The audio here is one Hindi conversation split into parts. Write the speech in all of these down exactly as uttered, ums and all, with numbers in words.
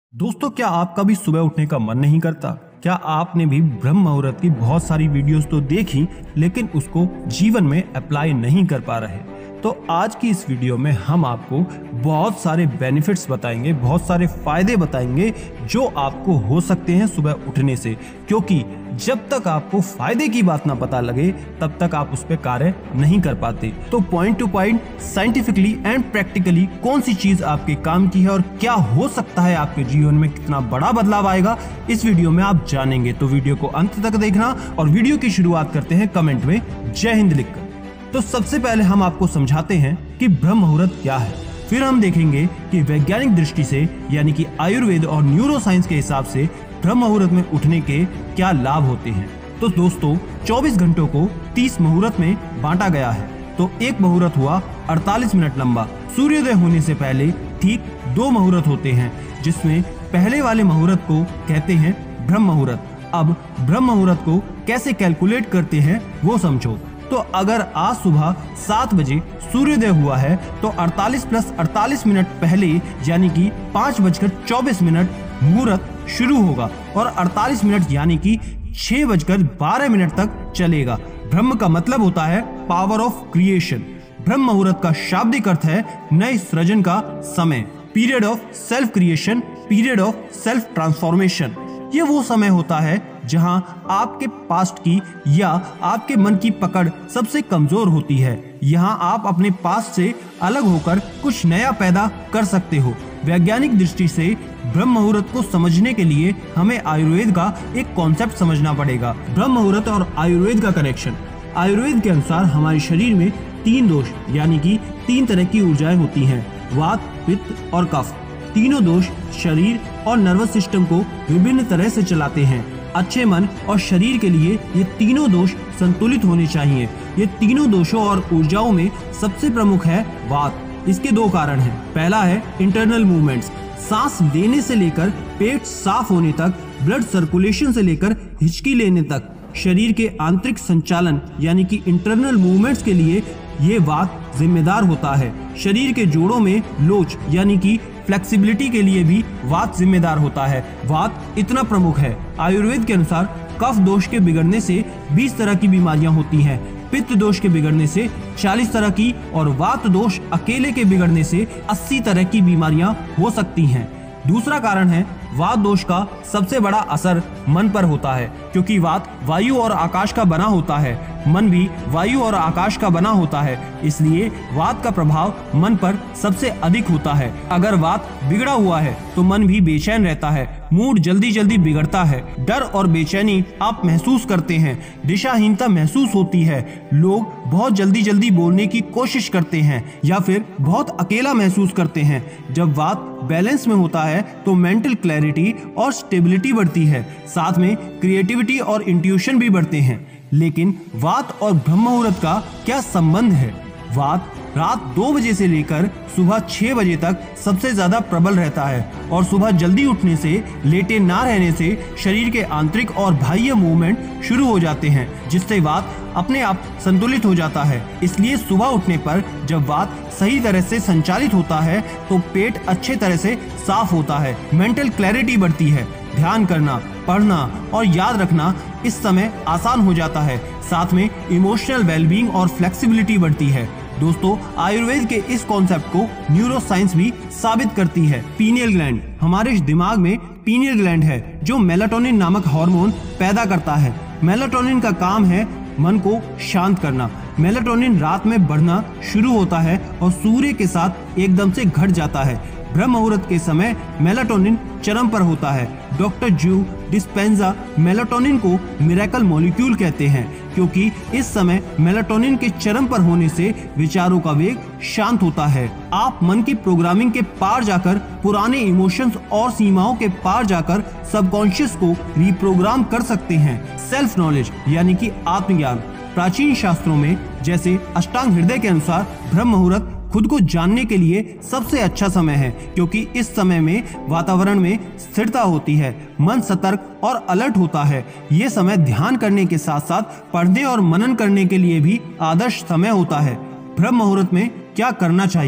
दोस्तों, क्या आपका भी सुबह उठने का मन नहीं करता? क्या आपने भी ब्रह्म मुहूर्त की बहुत सारी वीडियोस तो देखी, लेकिन उसको जीवन में अप्लाई नहीं कर पा रहे? तो आज की इस वीडियो में हम आपको बहुत सारे बेनिफिट्स बताएंगे, बहुत सारे फायदे बताएंगे जो आपको हो सकते हैं सुबह उठने से। क्योंकि जब तक आपको फायदे की बात ना पता लगे तब तक आप उस पर कार्य नहीं कर पाते। तो point to point, scientifically and practically कौन सी चीज आपके काम की है और क्या हो सकता है, आपके जीवन में कितना बड़ा बदलाव आएगा, इस वीडियो में आप जानेंगे। तो वीडियो को अंत तक देखना। और वीडियो की शुरुआत करते हैं कमेंट में जय हिंद लिखकर। तो सबसे पहले हम आपको समझाते हैं कि ब्रह्म मुहूर्त क्या है। फिर हम देखेंगे कि वैज्ञानिक दृष्टि से यानी कि आयुर्वेद और न्यूरो साइंस के हिसाब से ब्रह्म मुहूर्त में उठने के क्या लाभ होते हैं। तो दोस्तों, चौबीस घंटों को तीस मुहूर्त में बांटा गया है। तो एक मुहूर्त हुआ अड़तालीस मिनट लंबा। सूर्योदय होने से पहले ठीक दो मुहूर्त होते हैं, जिसमें पहले वाले मुहूर्त को कहते हैं ब्रह्म मुहूर्त। अब ब्रह्म मुहूर्त को कैसे कैलकुलेट करते हैं वो समझो। तो अगर आज सुबह सात बजे सूर्योदय हुआ है तो अड़तालीस प्लस अड़तालीस मिनट पहले यानी कि पाँच बजकर चौबीस मिनट मुहूर्त शुरू होगा और अड़तालीस मिनट यानी कि छह बजकर बारह मिनट तक चलेगा। ब्रह्म का मतलब होता है पावर ऑफ क्रिएशन। ब्रह्म मुहूर्त का शाब्दिक अर्थ है नए सृजन का समय, period of self creation, period of self transformation. ये वो समय होता है जहां आपके पास्ट की या आपके मन की पकड़ सबसे कमजोर होती है। यहाँ आप अपने पास्ट से अलग होकर कुछ नया पैदा कर सकते हो। वैज्ञानिक दृष्टि से ब्रह्म मुहूर्त को समझने के लिए हमें आयुर्वेद का एक कॉन्सेप्ट समझना पड़ेगा। ब्रह्म मुहूर्त और आयुर्वेद का कनेक्शन। आयुर्वेद के अनुसार हमारे शरीर में तीन दोष यानी कि तीन तरह की ऊर्जाएं होती हैं, वात, पित्त और कफ। तीनों दोष शरीर और नर्वस सिस्टम को विभिन्न तरह से चलाते हैं। अच्छे मन और शरीर के लिए ये तीनों दोष संतुलित होने चाहिए। ये तीनों दोषों और ऊर्जाओं में सबसे प्रमुख है वात। इसके दो कारण हैं। पहला है इंटरनल मूवमेंट्स, सांस लेने से लेकर पेट साफ होने तक, ब्लड सर्कुलेशन से लेकर हिचकी लेने तक, शरीर के आंतरिक संचालन यानी कि इंटरनल मूवमेंट्स के लिए ये वात जिम्मेदार होता है। शरीर के जोड़ों में लोच यानी कि फ्लेक्सिबिलिटी के लिए भी वात जिम्मेदार होता है। वात इतना प्रमुख है। आयुर्वेद के अनुसार कफ दोष के बिगड़ने से बीस तरह की बीमारियां होती हैं, पित्त दोष के बिगड़ने से चालीस तरह की और वात दोष अकेले के बिगड़ने से अस्सी तरह की बीमारियां हो सकती हैं। दूसरा कारण है वात दोष का सबसे बड़ा असर मन पर होता है, क्योंकि वात वायु और आकाश का बना होता है, मन भी वायु और आकाश का बना होता है, इसलिए वात का प्रभाव मन पर सबसे अधिक होता है। अगर वात बिगड़ा हुआ है तो मन भी बेचैन रहता है, मूड जल्दी जल्दी बिगड़ता है, डर और बेचैनी आप महसूस करते हैं, दिशाहीनता महसूस होती है, लोग बहुत जल्दी जल्दी बोलने की कोशिश करते हैं या फिर बहुत अकेला महसूस करते हैं। जब वात बैलेंस में होता है तो मेंटल क्लैरिटी और स्टेबिलिटी बढ़ती है, साथ में क्रिएटिविटी और इंट्यूशन भी बढ़ते हैं। लेकिन वात और ब्रह्म मुहूर्त का क्या संबंध है? वात रात दो बजे से लेकर सुबह छह बजे तक सबसे ज्यादा प्रबल रहता है और सुबह जल्दी उठने से, लेटे ना रहने से शरीर के आंतरिक और बाह्य मूवमेंट शुरू हो जाते हैं, जिससे वात अपने आप संतुलित हो जाता है। इसलिए सुबह उठने पर जब वात सही तरह से संचालित होता है तो पेट अच्छे तरह से साफ होता है, मेंटल क्लैरिटी बढ़ती है, ध्यान करना, पढ़ना और याद रखना इस समय आसान हो जाता है, साथ में इमोशनल वेलबींग और फ्लेक्सिबिलिटी बढ़ती है। दोस्तों, आयुर्वेद के इस कॉन्सेप्ट को न्यूरो साइंस भी साबित करती है। पीनियल ग्लैंड, हमारे दिमाग में पीनियल ग्लैंड है जो मेलाटोनिन नामक हार्मोन पैदा करता है। मेलाटोनिन का काम है मन को शांत करना। मेलाटोनिन रात में बढ़ना शुरू होता है और सूर्य के साथ एकदम से घट जाता है। ब्रह्म मुहूर्त के समय मेलाटोनिन चरम पर होता है। डॉक्टर जू डिस्पेंजा मेलाटोनिन को मिरेकल मॉलिक्यूल कहते हैं, क्योंकि इस समय मेलाटोनिन के चरम पर होने से विचारों का वेग शांत होता है। आप मन की प्रोग्रामिंग के पार जाकर, पुराने इमोशंस और सीमाओं के पार जाकर सबकॉन्शियस को रिप्रोग्राम कर सकते हैं। सेल्फ नॉलेज यानी कि आत्मज्ञान। प्राचीन शास्त्रों में जैसे अष्टांग हृदय के अनुसार ब्रह्म मुहूर्त खुद को जानने के लिए सबसे अच्छा समय है, क्योंकि इस समय में वातावरण में स्थिरता होती है, मन सतर्क और अलर्ट होता है। ये समय ध्यान करने के साथ साथ पढ़ने और मनन करने के लिए भी आदर्श समय होता है। ब्रह्म मुहूर्त में क्या करना चाहिए?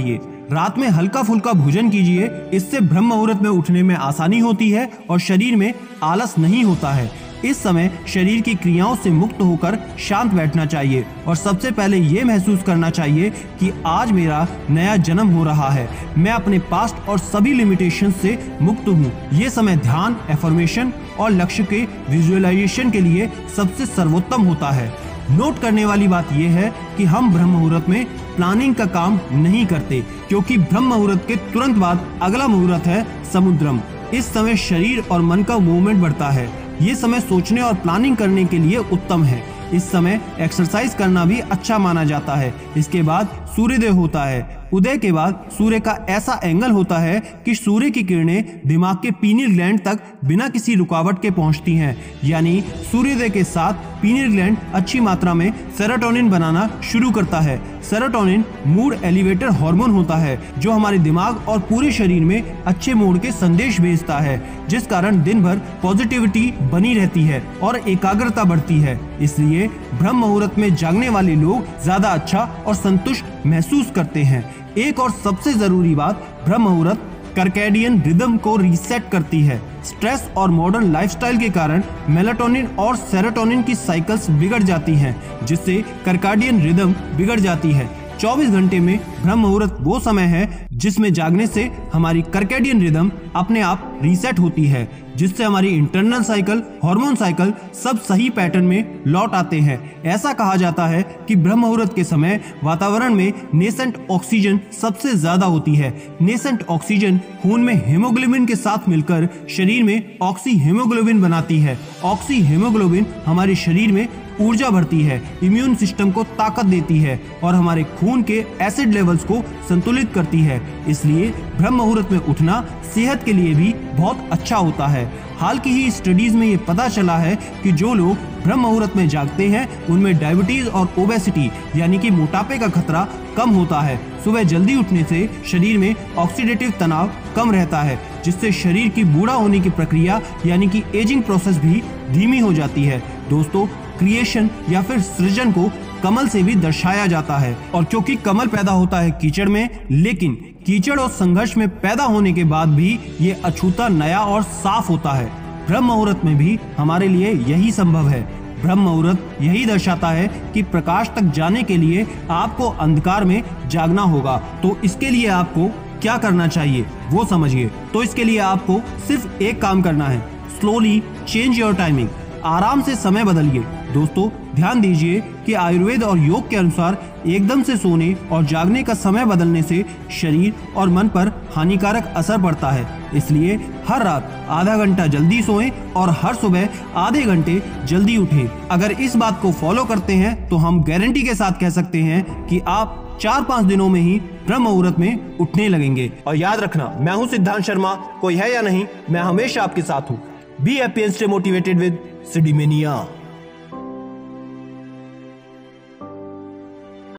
रात में हल्का फुल्का भोजन कीजिए, इससे ब्रह्म मुहूर्त में उठने में आसानी होती है और शरीर में आलस नहीं होता है। इस समय शरीर की क्रियाओं से मुक्त होकर शांत बैठना चाहिए और सबसे पहले ये महसूस करना चाहिए कि आज मेरा नया जन्म हो रहा है, मैं अपने पास्ट और सभी लिमिटेशन से मुक्त हूँ। ये समय ध्यान, एफर्मेशन और लक्ष्य के विजुअलाइजेशन के लिए सबसे सर्वोत्तम होता है। नोट करने वाली बात यह है कि हम ब्रह्म मुहूर्त में प्लानिंग का काम नहीं करते, क्योंकि ब्रह्म मुहूर्त के तुरंत बाद अगला मुहूर्त है समुद्रम। इस समय शरीर और मन का मूवमेंट बढ़ता है। ये समय सोचने और प्लानिंग करने के लिए उत्तम है। इस समय एक्सरसाइज करना भी अच्छा माना जाता है। इसके बाद सूर्योदय होता है। उदय के बाद सूर्य का ऐसा एंगल होता है कि सूर्य की किरणें दिमाग के पीनियल ग्लैंड तक बिना किसी रुकावट के पहुंचती हैं। यानी सूर्योदय के साथ पीनियल ग्लैंड अच्छी मात्रा में सेरोटोनिन बनाना शुरू करता है। सेरोटोनिन मूड एलिवेटर हार्मोन होता है जो हमारे दिमाग और पूरे शरीर में अच्छे मूड के संदेश भेजता है, जिस कारण दिन भर पॉजिटिविटी बनी रहती है और एकाग्रता बढ़ती है। इसलिए ब्रह्म मुहूर्त में जागने वाले लोग ज्यादा अच्छा और संतुष्ट महसूस करते हैं। एक और सबसे जरूरी बात, ब्रह्म मुहूर्त सर्कैडियन रिदम को रीसेट करती है। स्ट्रेस और मॉडर्न लाइफस्टाइल के कारण मेलाटोनिन और सेरोटोनिन की साइकिल्स बिगड़ जाती हैं, जिससे सर्कैडियन रिदम बिगड़ जाती है। चौबीस घंटे में ब्रह्म मुहूर्त वो समय है जिसमें जागने से हमारी सर्कैडियन रिदम अपने आप रीसेट होती है, जिससे हमारी इंटरनल साइकिल, हार्मोन साइकिल सब सही पैटर्न में लौट आते हैं। ऐसा कहा जाता है कि ब्रह्म मुहूर्त के समय वातावरण में नेसेंट ऑक्सीजन सबसे ज्यादा होती है। नेसेंट ऑक्सीजन खून में हीमोग्लोबिन के साथ मिलकर शरीर में ऑक्सी हीमोग्लोबिन बनाती है। ऑक्सी हीमोग्लोबिन हमारे शरीर में ऊर्जा भरती है, इम्यून सिस्टम को ताकत देती है और हमारे खून के एसिड लेवल्स को संतुलित करती है। इसलिए ब्रह्म मुहूर्त में उठना सेहत के लिए भी बहुत अच्छा होता है। हाल की ही स्टडीज में ये पता चला है कि जो लोग ब्रह्म मुहूर्त में जागते हैं उनमें डायबिटीज और ओबेसिटी यानी कि मोटापे का खतरा कम होता है। सुबह जल्दी उठने से शरीर में ऑक्सीडेटिव तनाव कम रहता है, जिससे शरीर की बूढ़ा होने की प्रक्रिया यानी कि एजिंग प्रोसेस भी धीमी हो जाती है। दोस्तों, क्रिएशन या फिर सृजन को कमल से भी दर्शाया जाता है, और क्योंकि कमल पैदा होता है कीचड़ में, लेकिन कीचड़ और संघर्ष में पैदा होने के बाद भी ये अछूता, नया और साफ होता है। ब्रह्म मुहूर्त में भी हमारे लिए यही संभव है। ब्रह्म मुहूर्त यही दर्शाता है कि प्रकाश तक जाने के लिए आपको अंधकार में जागना होगा। तो इसके लिए आपको क्या करना चाहिए वो समझिए। तो इसके लिए आपको सिर्फ एक काम करना है, स्लोली चेंज योर टाइमिंग। आराम से समय बदलिए। दोस्तों, ध्यान दीजिए कि आयुर्वेद और योग के अनुसार एकदम से सोने और जागने का समय बदलने से शरीर और मन पर हानिकारक असर पड़ता है। इसलिए हर रात आधा घंटा जल्दी सोएं और हर सुबह आधे घंटे जल्दी उठें। अगर इस बात को फॉलो करते हैं तो हम गारंटी के साथ कह सकते हैं कि आप चार पाँच दिनों में ही ब्रह्म मुहूर्त में उठने लगेंगे। और याद रखना, मैं हूँ सिद्धांत शर्मा, कोई है या नहीं, मैं हमेशा आपके साथ हूँ। Be happy and stay motivated with सिडीमेनिया।